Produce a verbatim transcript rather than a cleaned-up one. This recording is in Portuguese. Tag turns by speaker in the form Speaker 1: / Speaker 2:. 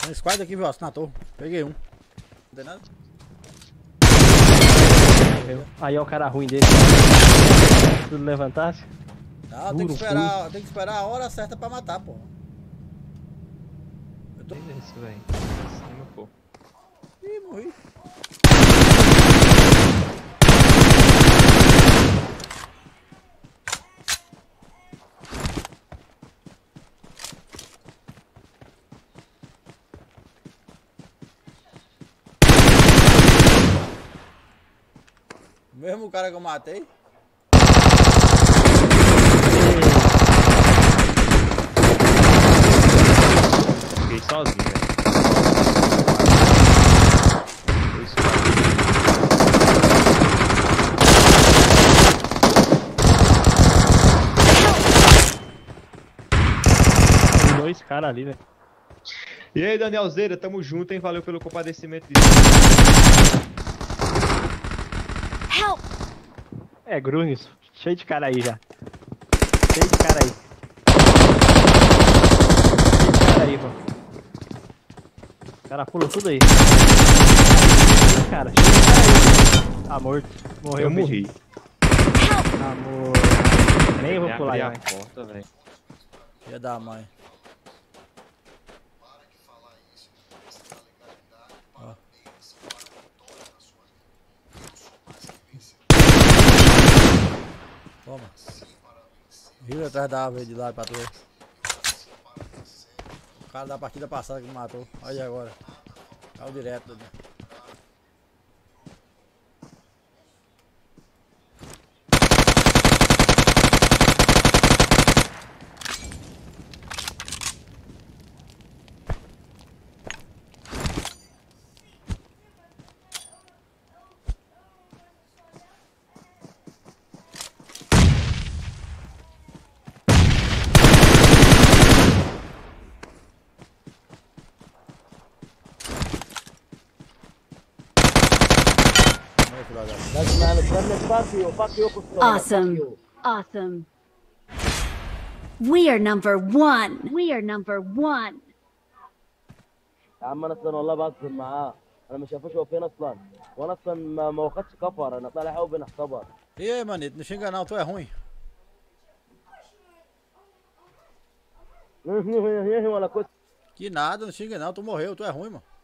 Speaker 1: Tem squad aqui, viu? Na torre. Peguei um. Não tem nada?
Speaker 2: Aí é o cara ruim dele. Tudo levantasse.
Speaker 1: Não, tem que esperar, tem que esperar a hora certa pra matar, pô. Eu tô...
Speaker 3: isso, velho. Cima, pô.
Speaker 1: Ih, morri. Mesmo cara que eu matei.
Speaker 3: Fiquei sozinho, velho.
Speaker 2: Tem dois caras ali, velho.
Speaker 3: E aí, Daniel Zeira, tamo junto, hein? Valeu pelo compadecimento de...
Speaker 4: Help!
Speaker 2: É, Grunis. Cheio de cara aí já. Cheio de cara aí. Cheio de cara aí, pô. O cara pula tudo aí. Cheio de cara, cheio de cara aí. Tá morto. Morreu.
Speaker 3: Eu morri.
Speaker 2: Tá morto. Nem vou pular aí,
Speaker 3: a
Speaker 2: velho.
Speaker 3: porta, velho.
Speaker 1: Ia dar mãe. Ó. Toma. Rio atrás da árvore de lá pra tu. O cara da partida passada que me matou. Olha agora. Caiu direto ali.
Speaker 4: Awesome. Awesome. We are number one. We are number one.
Speaker 5: يا عم انا اصلا والله بهزر معاه. انا مش شايفوش هو فين اصلا. وانا اصلا ما ما واخدش كفر. انا طالع قوي بنختبر.
Speaker 1: E aí, manito, não xinga não, tu é ruim.
Speaker 5: ولا كنت
Speaker 1: Que nada, não xinga não, tu morreu, tu é ruim, mano.